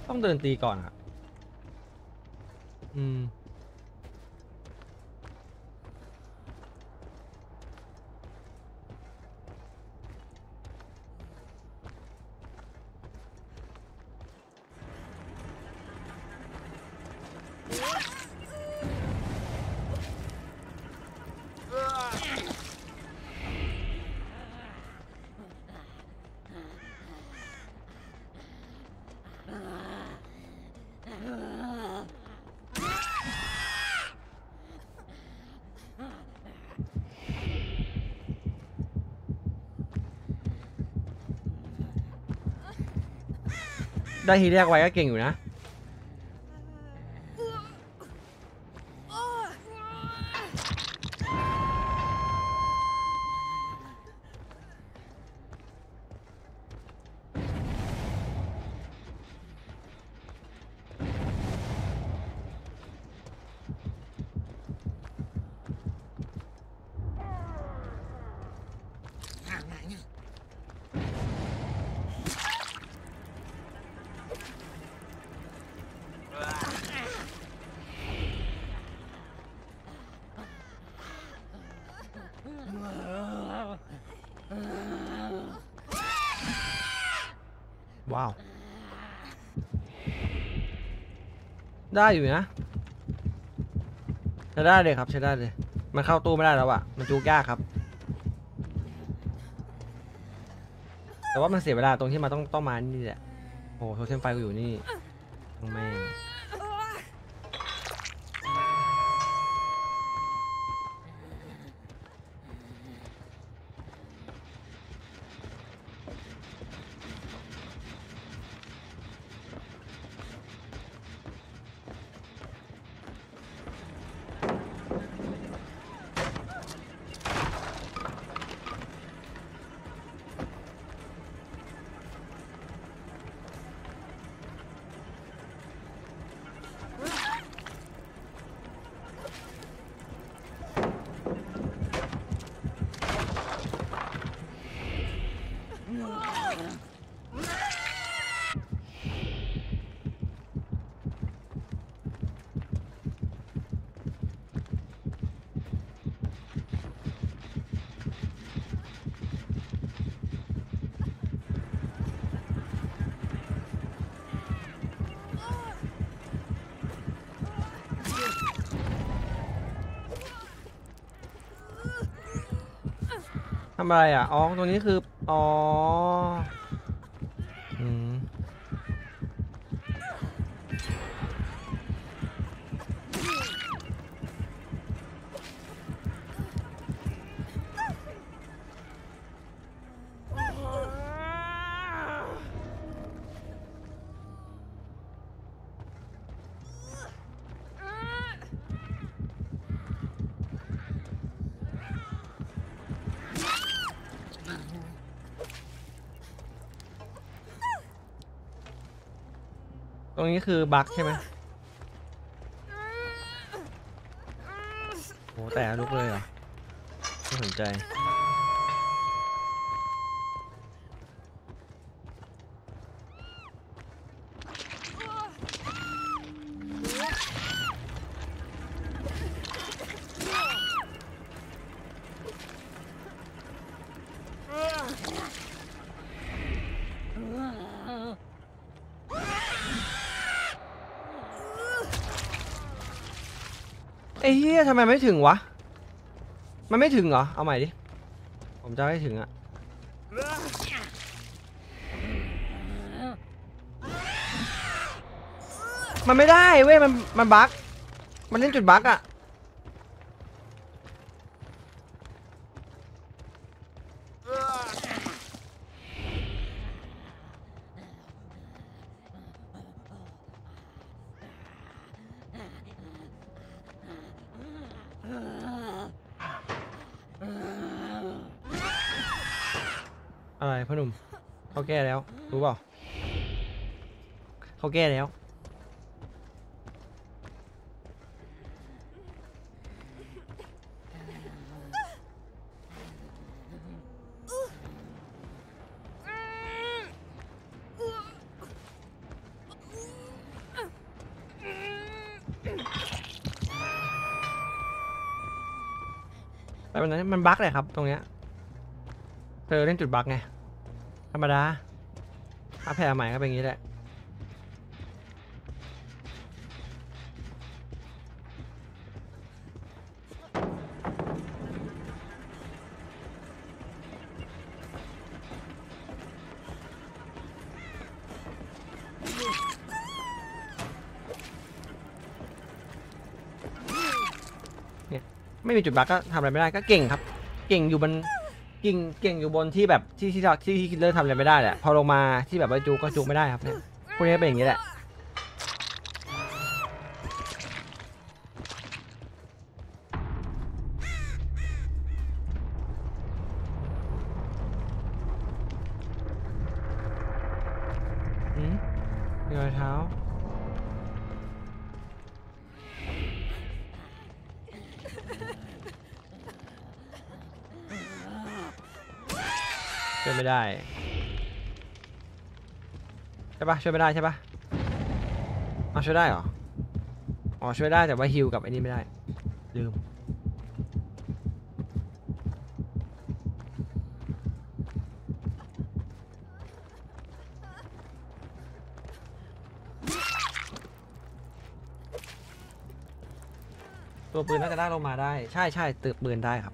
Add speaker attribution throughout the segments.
Speaker 1: ต้องเดินตีก่อนครับได้ทีแรกไว้ก็เก่งอยู่นะว้าวได้อยู่นะใช้ได้เลยครับใช้ได้เลยมันเข้าตู้ไม่ได้แล้วอะมันจูกยากครับแต่ว่ามันเสียเวลาตรงที่มาต้องมานี่แหละโอ้โหโทเทมไฟกูอยู่นี่แม่งทำอะไรอ่ะอ๋อตรงนี้คืออ๋อตรงนี้คือบั๊กใช่ไหมโอ้แต่ลุกเลยเหรอไม่สนใจไอ้เหี้ยทำไมไม่ถึงวะมันไม่ถึงเหรอเอาใหม่ดิผมจะให้ถึงอ่ะมันไม่ได้เว้ยมันบั๊กมันเล่นจุดบั๊กอ่ะอะไรพ่อหนุ่มเขาแก้แล้วรู้เปล่าเขาแก้แล้วแต่วันนั้นมันบั๊กเลยครับตรงเนี้ยเธอเล่นจุดบั๊กไงธรรมดาอัพแพร์ใหม่ก็เป็นอย่างนี้แหละเนี่ยไม่มีจุดบั๊กก็ทำอะไรไม่ได้ก็เก่งครับเก่งอยู่บนเก่งอยู่บนที่แบบที่คิดเลอร์ทำอะไรไม่ได้แหละพอลงมาที่แบบว่าจูก็จูไม่ได้ครับเนี่ยพวกนี้เป็นอย่างนี้แหละมีรอยเท้าช่วยไม่ได้ใช่ปะช่วยไม่ได้ใช่ปะเอาช่วยได้เหรออ๋อช่วยได้แต่ว่าฮิลกับไอ้นี่ไม่ได้ลืมตัวปืนน่าจะได้ลงมาได้ใช่ตึกปืนได้ครับ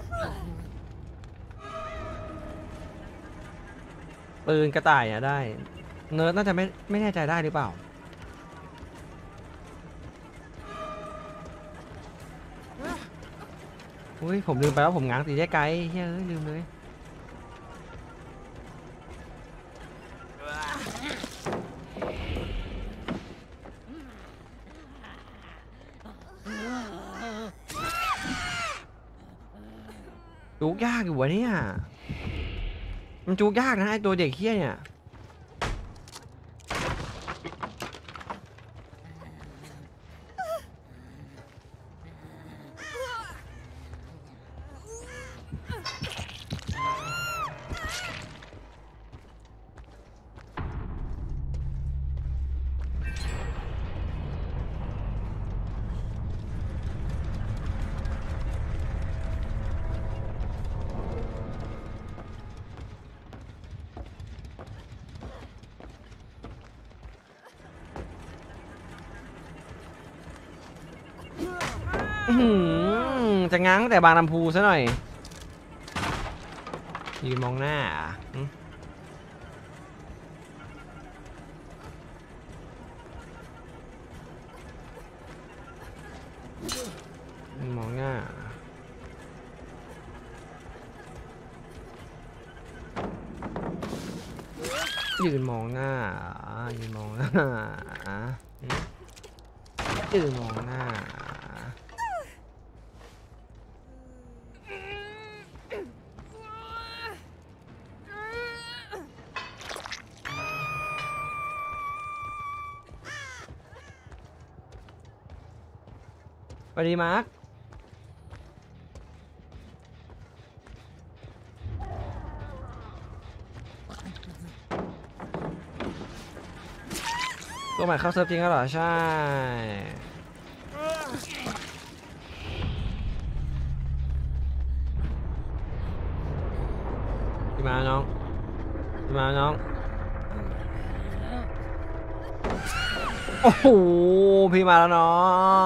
Speaker 1: ปืนกระต่ายได้เนิร์ดน่าจะไม่แน่ใจได้หรือเปล่าอุ้ยผมลืมไปว่าผมง้างตีได้ไกลเฮ้ยลืมเลยจูกยากอยู่วะเนี่ยมันจูกยากนะไอตัวเด็กเฮี้ยเนี่ยจะง้างแต่บางลำพูซะหน่อยยืนมองหน้ามองหน้ายืนมองหน้ายืนมองหน้ายืนมองหน้าสวัสดีมาร์คตัวใหม่เข้าเซิร์ฟจริงแล้วเหรอใช่พี่มาน้องพี่มาน้องโอ้โหพี่มาแล้วน้อง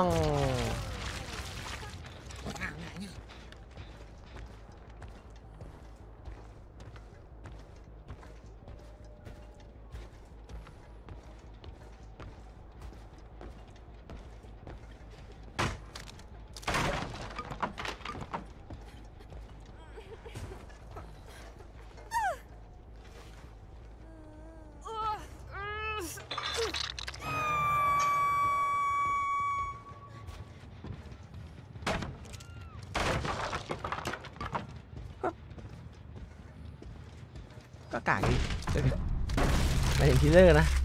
Speaker 1: ก็กากดิไปเห็นทีเลอร์นะ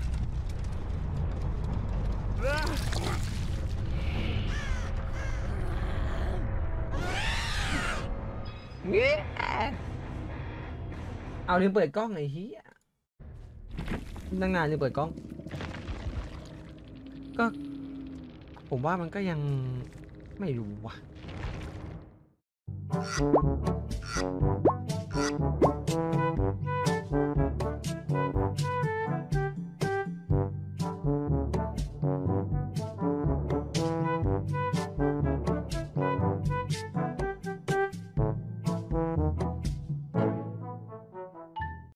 Speaker 1: เอาลืมเปิดกล้องไอ้เหี้ยตั้งนานลืมเปิดกล้องก็ผมว่ามันก็ยังไม่รู้ว่ะ